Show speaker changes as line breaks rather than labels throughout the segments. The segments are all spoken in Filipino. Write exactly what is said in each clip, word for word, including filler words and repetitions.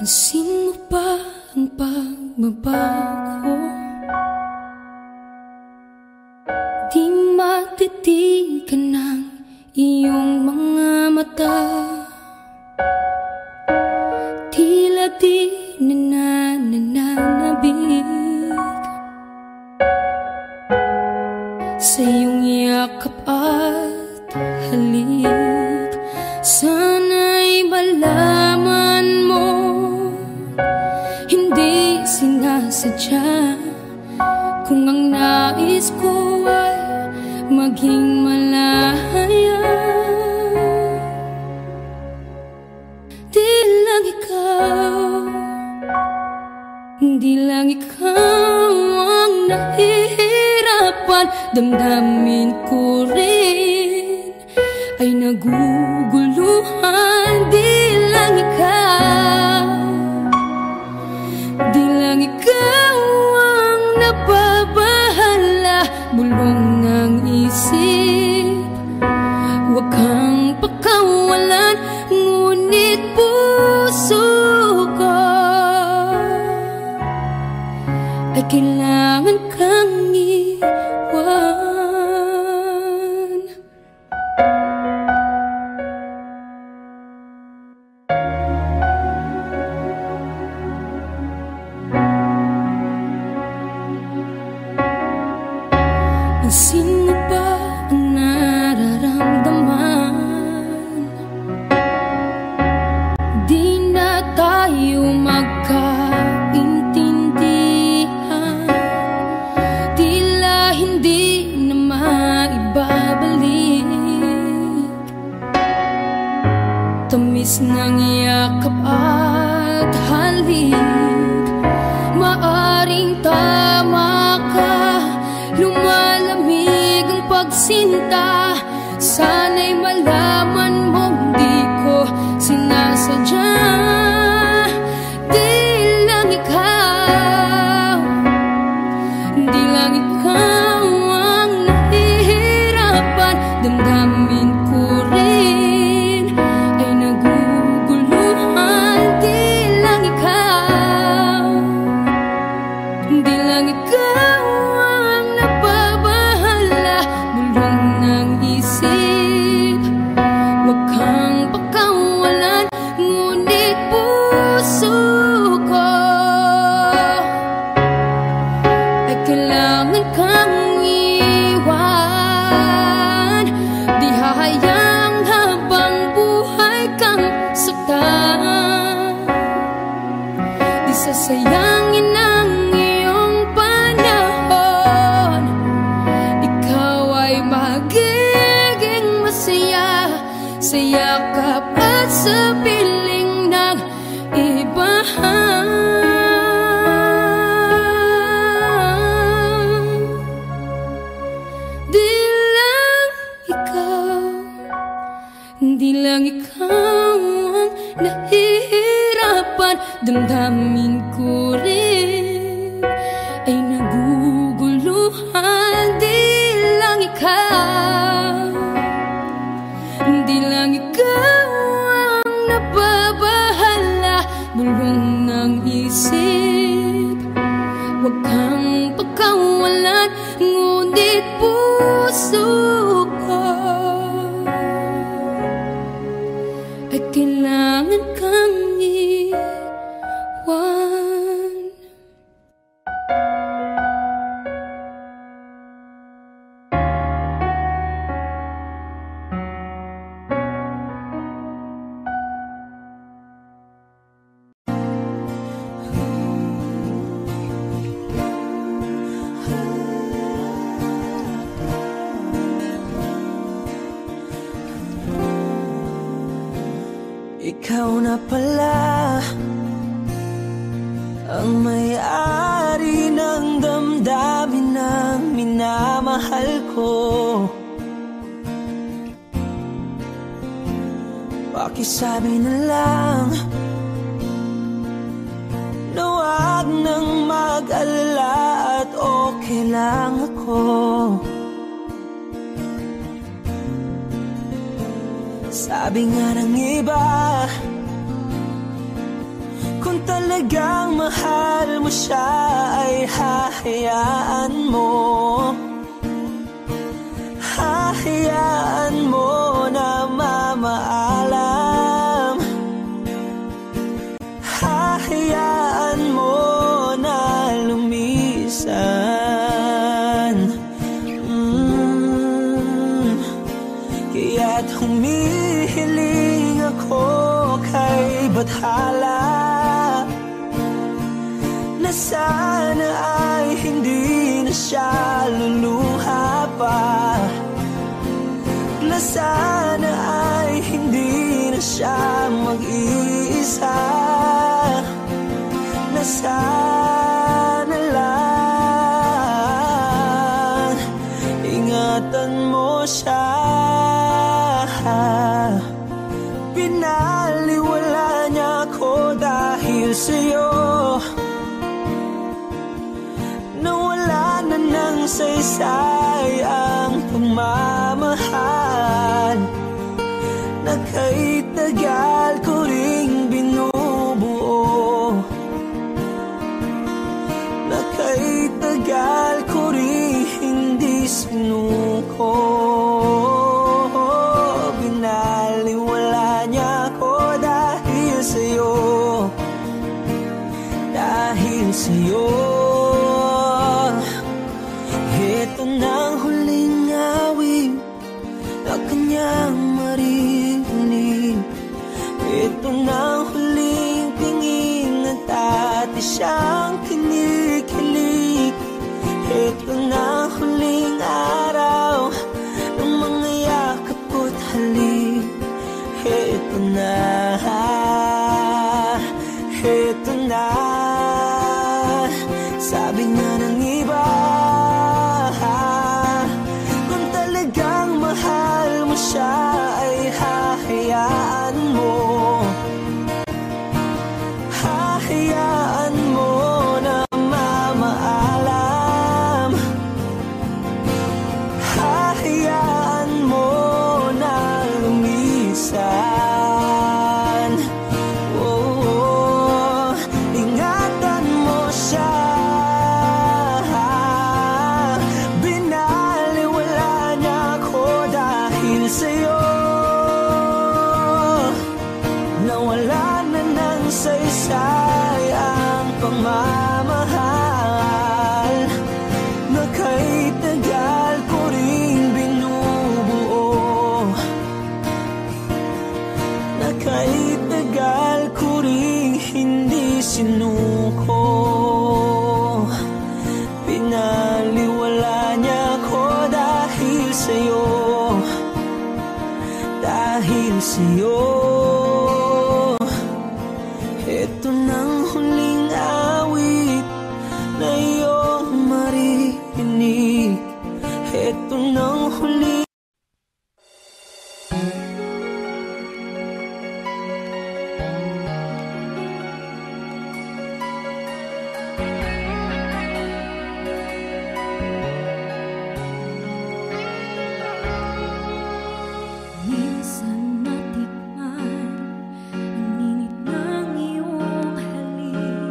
Pansin mo ba ang pagbabago? Di matitigan ng iyong mga mata. Tila di na nananabig sa iyong yakap at halik. Sana'y malaman mo, hindi sinasadya. Kung ang nais ko ay maging malaya, di lang ikaw, di lang ikaw ang nahihirapan. Damdamin ko rin ay naguguluhan. Di lang ikaw, di lang ikaw ang nababahala. Bulong ng isip, huwag kang pakawalan. Ngunit puso ko ay kailangan kang iwan. Pansin mo ba ang nararamdaman? Di na tayo magkaintindihan. Tila hindi na maibabalik tamis ng yakap at halik. Maaring tama ka, lumalamig ang pagsinta. Sana'y malaman mong di ko sinasadya. Di lang ikaw, di lang ikaw ang nahihirapan. Damdamin ko rin ay naguguluhan. Di lang ikaw, di lang ikaw ang nababahala. Bulong ng isip, huwag kang pakawalan. Ngunit puso ko ay kailangan kang iwan. Di hahayang habang buhay kang saktan. Di sasayangin ang iyong panahon. Ikaw ay magiging masaya sa yakap at sa piling ng iba. Di lang ikaw, di lang ikaw ang nahihirapan. Damdamin ko rin ay naguguluhan. Di lang ikaw, di lang ikaw ang nababahala. Bulong ng isip, huwag kang pakawalan. Ngunit puso ko ay kailangan kang iwan.
Ikaw na pala ang may-ari ng damdamin ng minamahal ko. Pakisabi na lang na huwag nang mag-alala at okay lang ako. Sabi nga ng iba, kung talagang mahal mo siya ay hahayaan mo, hahayaan mo na mamaalam, hahayaan mo na lumisan. mm. Kaya't humihiling ako kay Bathala na sana ay hindi na siya luluha pa, na sana ay hindi na siya mag-iisa, na sana lang ingatan mo siya. Pinaliwala niya ako dahil sa'yo, nawala na ng saysay ang pagmamahal na kay tagal ko ring binubuo, na kay tagal ko ring hindi sinuko. Binaliwala niya ako dahil sa'yo, dahil sa'yo. Ito na ang huling awit na kanyang maririnig. Ito na ang huling pingin at dati siyang kinikilig. Ito na ang huling araw ng mga yakap ko't halik. Ito na, ito na, sabi nga ng iba, kung talagang mahal mo siya ay hahayaan mo, hahayaan mo na mamaalam, hahayaan mo na lumisan. Oh, ingatan mo siya. Binaliwala niya ako dahil sa'yo, nawala na ng saysay ang pagmamahal na kay tagal ko ring binubuo, na kay tagal ko ring hindi sinuko. Pinaliwala niya ako dahil sa'yo, dahil sa'yo. Ito nang huling awit na iyong maririnig. Ito nang huling
minsan matikman ang init ng iyong halik.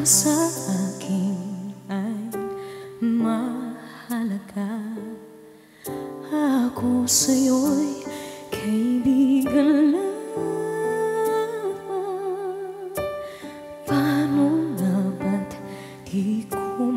sa akin ay mahalaga. Ako sa'yo'y kaibigan lang. Paano nga ba't di ko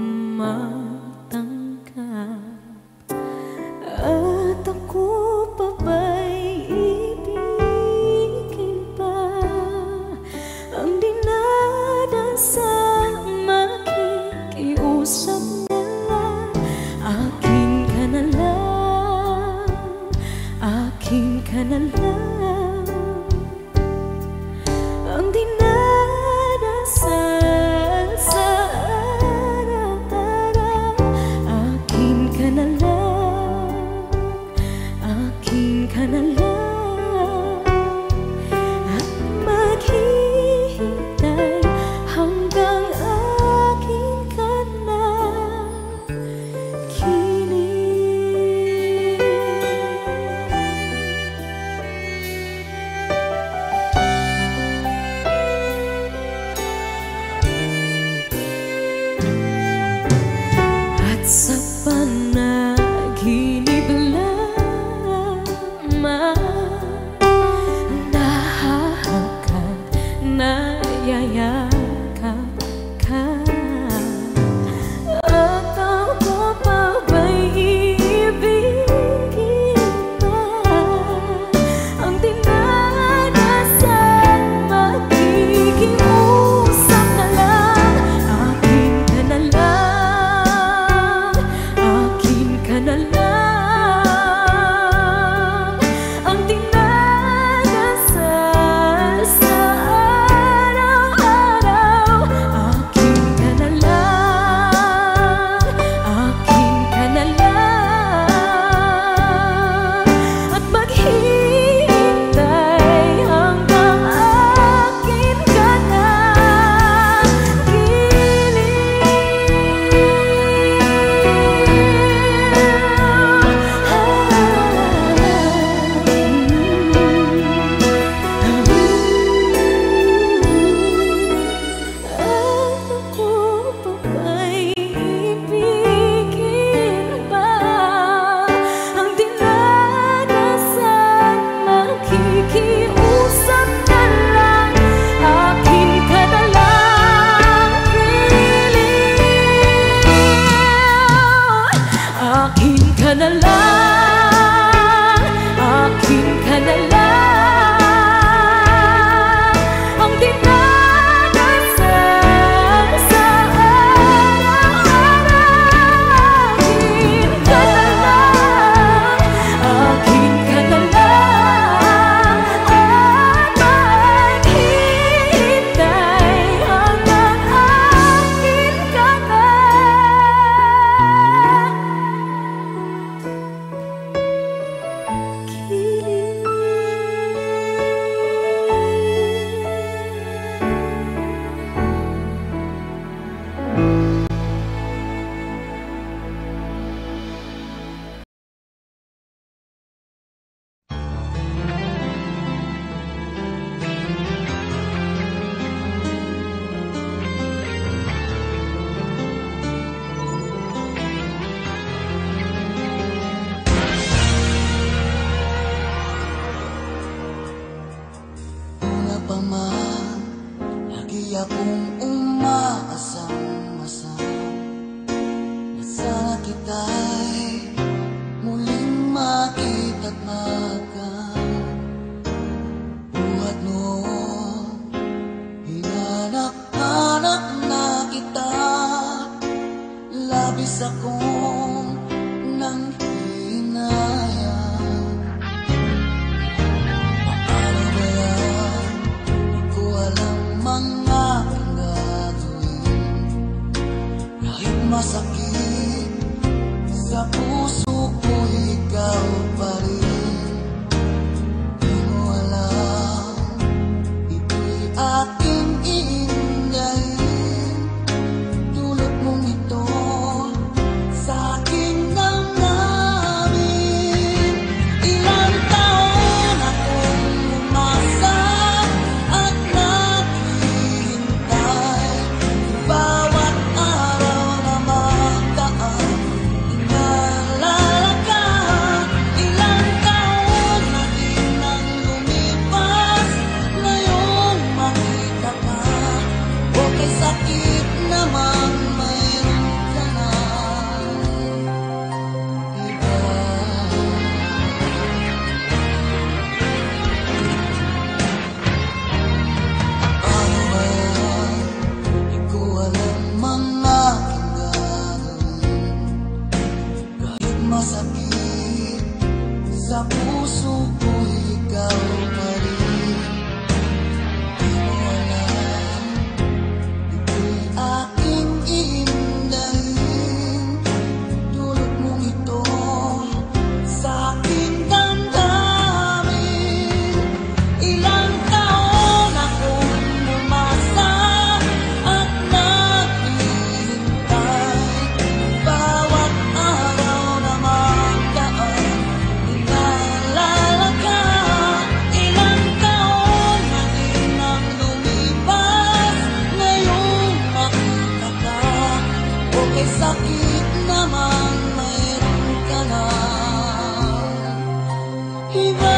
matanggap? At ako pa ba'y ibigin pa? Ang dinadasang makikiusap na lang. Akin ka na lang, akin ka na lang. Ang dinadasal sa araw-araw. Akin ka na lang, akin ka na lang. At maghihintay hanggang akin ka na kilig. At sa panaginip lamang nahahagkan, nayayakap ka. At ako pa ba'y iibigin pa? Ang dinadasal makikiusap na lang. Akin ka na lang, akin ka na lang. Ang dinadasal sa araw-araw. Akin ka na lang, akin ka na lang. At maghihintay hanggang akin ka na At ako pa ba'y ibigin pa? Ang dinadasal makikiusap na lang. Akin ka na lang, kilig. Akin ka na lang, akin ka na lang. Ang dinadasal sa araw-araw. Akin ka na lang, akin ka na lang. At maghihintay hanggang akin ka na
Una pa man, lagi akong umaasam-asam na sana kita'y muling makita't makan. Buhat noon, hinanap-hanap na kita. Labis akong nang hinayang. Paano ba yan? Di ko alam mga aking gagawin. Kahit masakit sa puso ko, ikaw pa rin. Di mo alam, ito'y aking iingayin. Dulot mong ito sa aking damdamin. Ilang taon akong umasa at naghihintay. Ba naman mayroon ka na iba. Ano ba yan? Di ko alam ang aking gagawin. Kahit masakit sa puso ko'y ikaw pa rin. Di mo alam, ito'y aking iindahin. Dulot mong ito sa aking damdamin. Ilang taon akong umasa at naghihintay. Bawat araw na magdaan, inaalala ka. Ilang taon na din ang lumipas, ngayong makita ka. Okay, sakit naman mayroon ka na iba.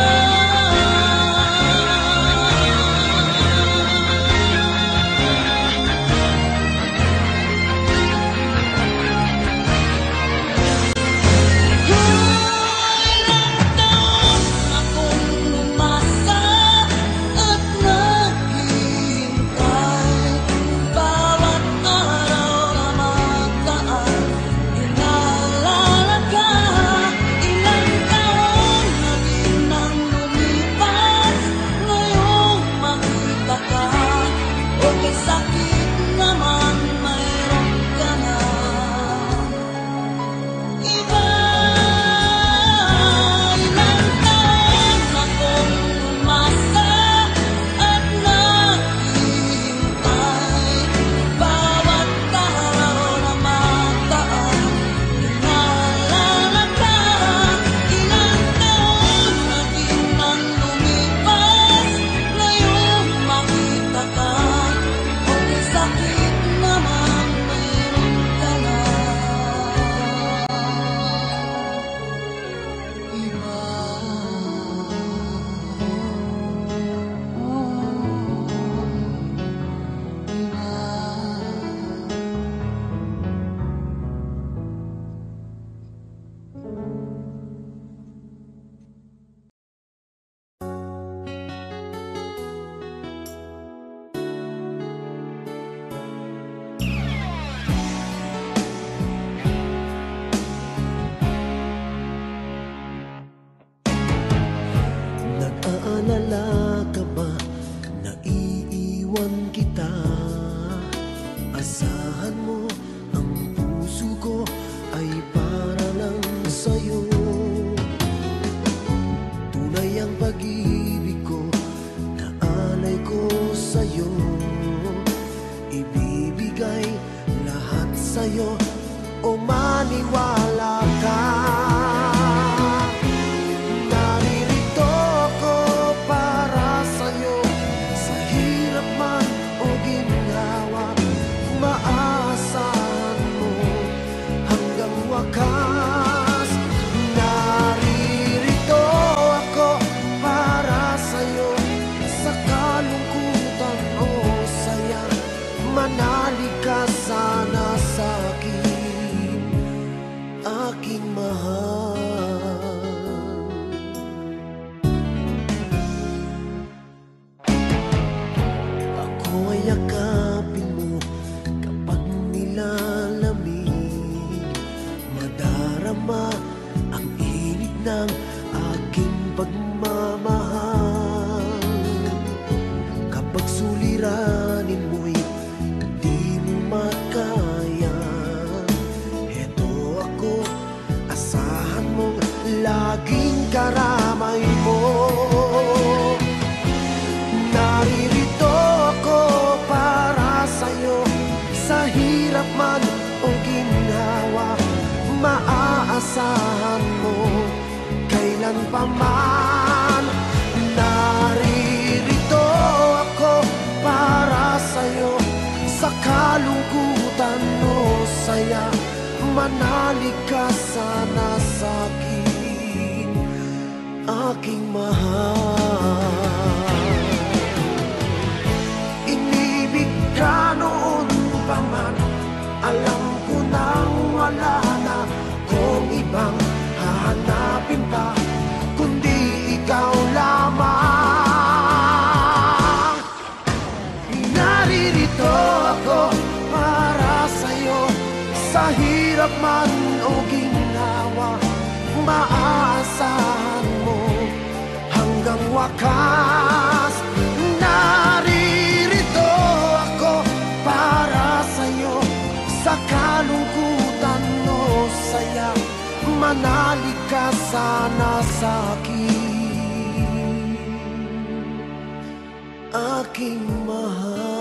Ilang taon akong umasa at naghihintay. Bawat araw na magdaan, inaalala ka. Ilang taon na din ang lumipas, ngayong makita ka. Okay, sakit naman mayroon ka na iba. Ilang taon akong umasa at naghihintay. Bawat araw na magdaan, inaalala ka. Ilang taon na din ang lumipas, ngayong makita ka. Okay, sakit naman mayroon ka na iba.
Nag-aalala ka ba na iiwan kita? Asahan mo, ang puso ko ay para lang sa'yo. Tunay ang pag-ibig ko na alay ko sa'yo. Ibibigay lahat sa'yo o maniwala ka. Naririto ako para sa'yo, sa hirap man o ginhawa. Maaasahan mo hanggang wakas. Naririto ako para sa'yo, sa kalungkutan o saya. Manalig ka sana sa'kin, aking mahal. Ako ay yakapin mo kapag nilalamig. Madarama ang init ng aking pagmamahal. Kapag suliranin mo'y di mo makaya, heto ako, asahan mong laging karamay mo. Naririto ako para sa'yo, sa hirap man o ginhawa. Maaasahan mo kailan pa man. Naririto ako para sa'yo, sa kalungkutan o saya. Manalig ka sana sa'kin, aking mahal. Inibig ka noon pa man, man o ginawa, maaasahan mo hanggang wakas. Naririto ako para sa'yo, sa kalungkutan o saya, manalig ka sana sa'kin, aking mahal.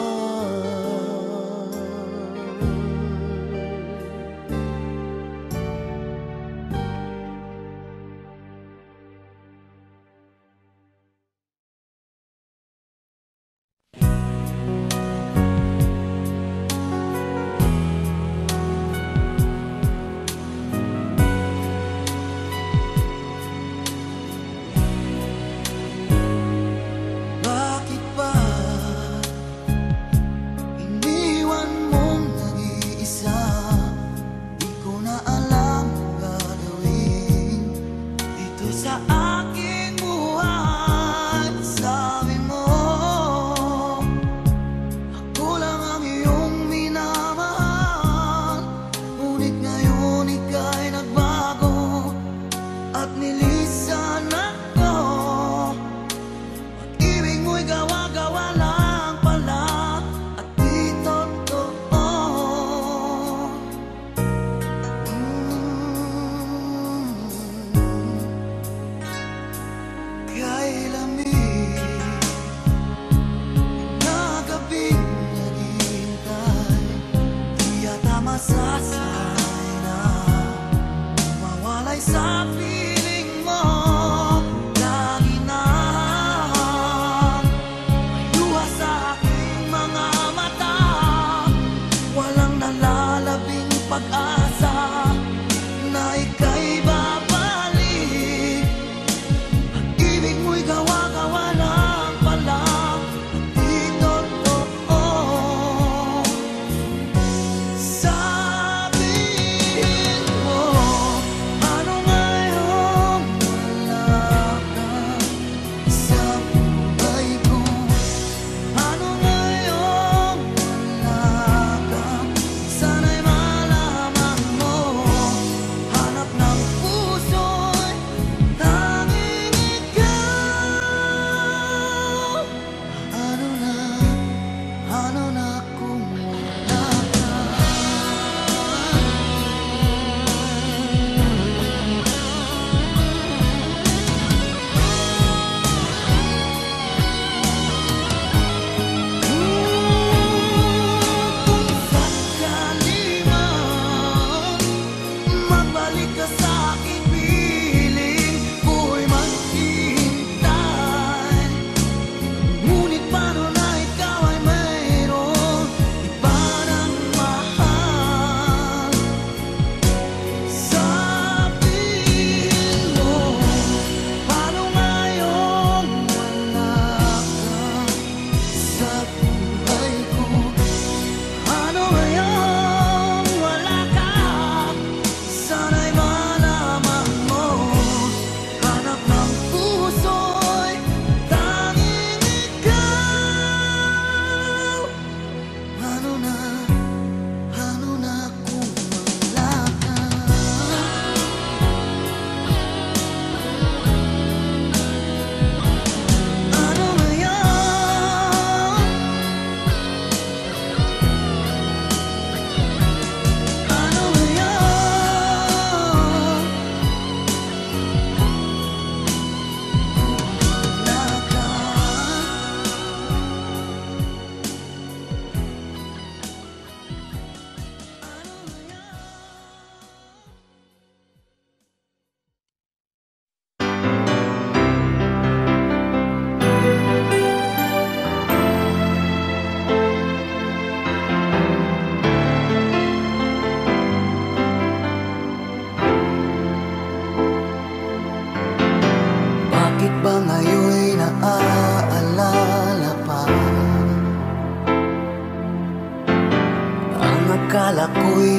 akala ko'y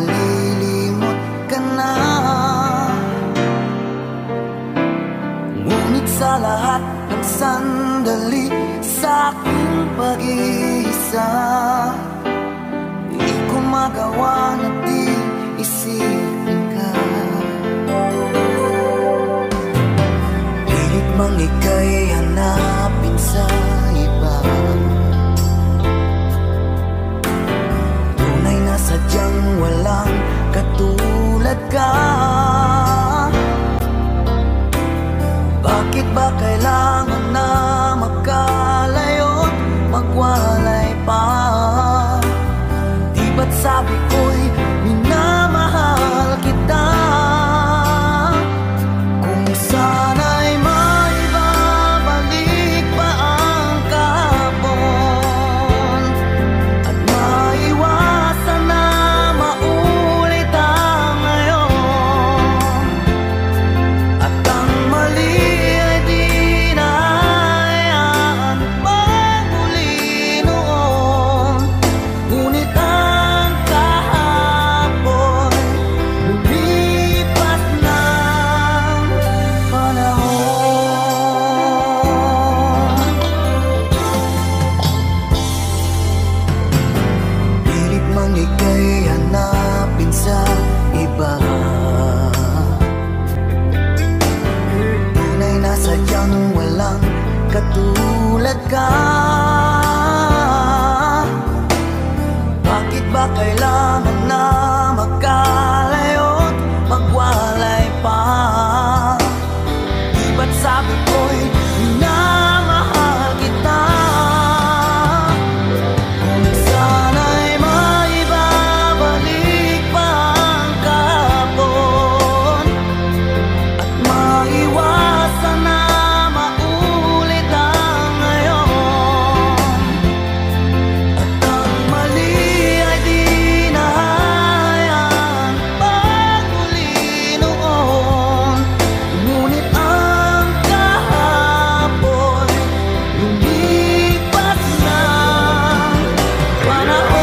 malilimot ka na. Ngunit sa lahat ng sandali sa aking pag-iisa, di ko magawa na di isip
ba kailangan na magkalayo't magwalay pa? Di ba't sabi ko'y minamahal kita? Kung sana'y maibabalik pa ang kahapon at maiwasan na maulit ang ngayon, at ang mali ay di nahayan pagmuli noon. Ngunit ang kahapon lumipas na panahon.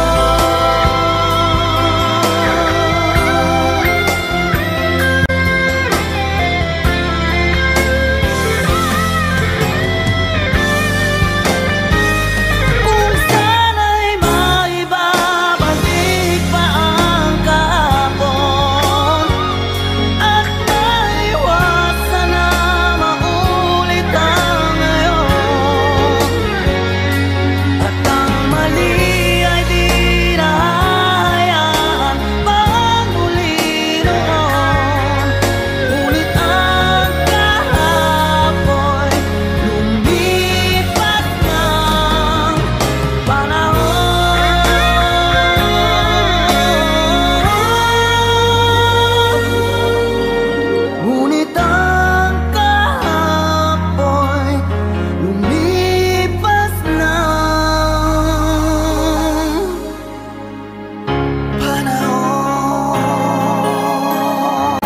Kung sana'y maibabalik pa ang kahapon at maiwasan na maulit ang ngayon, at ang mali ay di nahayaan pagmuli noon. Ngunit ang kahapon lumipas ng panahon. Ngunit ang kahapon lumipas ng panahon.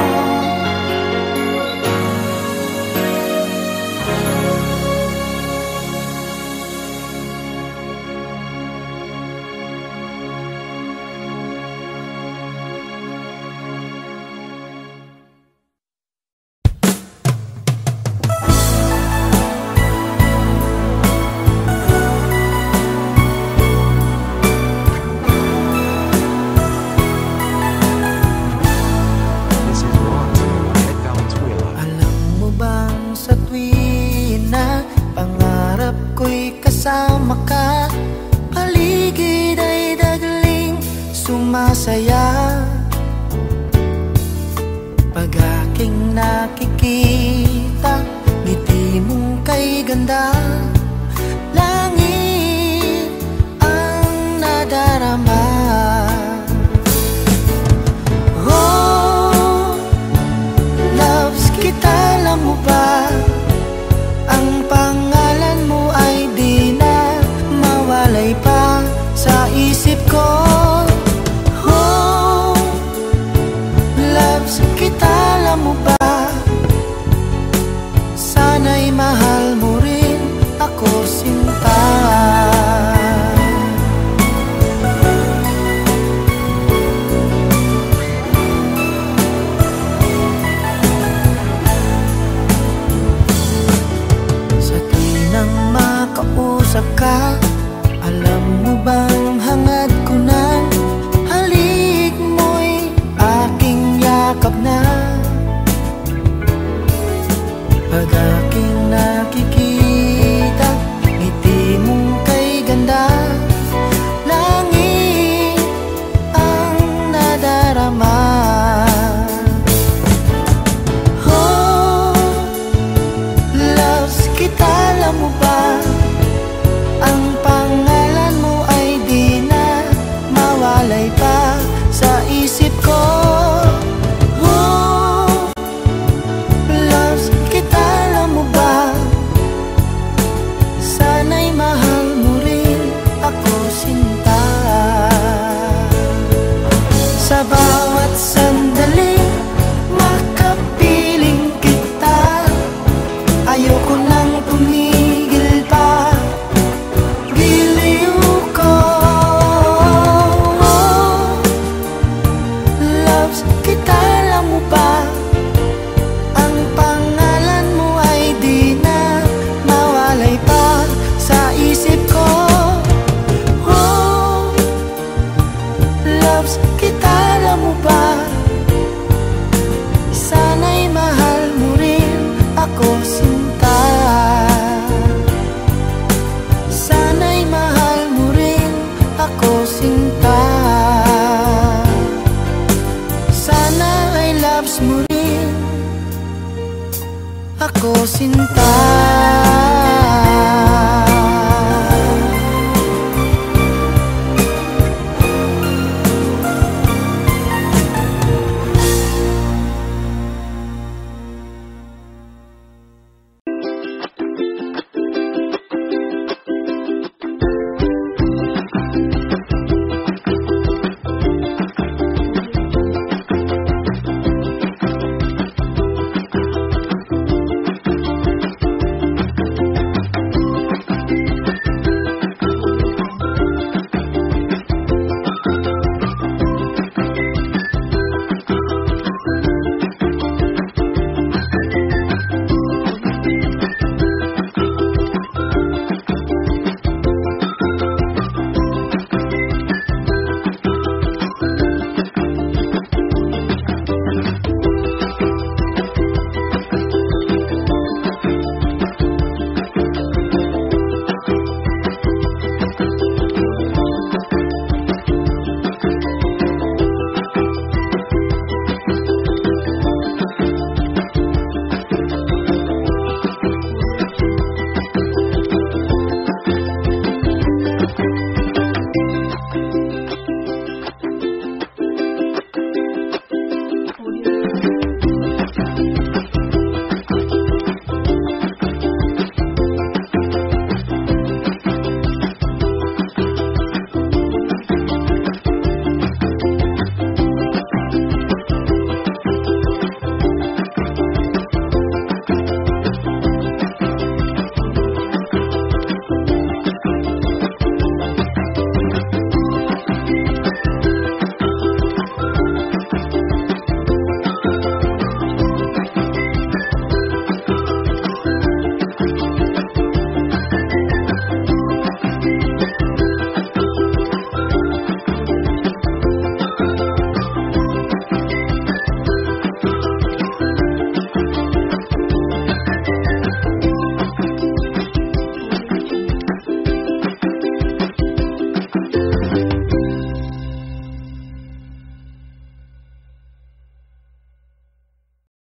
This is Ron, Ed Valenzuela.
Alam mo bang sa tuwin na pangarap ko'y kasama ka, paligid ay dagling sumasaya. Pag aking nakikita, ngiti mong kay ganda, langit ang nadarama. Oh, loves kita, alam mo ba? Ang pangalan mo ay di na mawalay pa sa isip ko. Oh, loves kita, alam mo ba? Sana'y mahal mo rin ako, sinta. Sa tuwing nang makausap ka, alam mo bang hangad ko na sinta.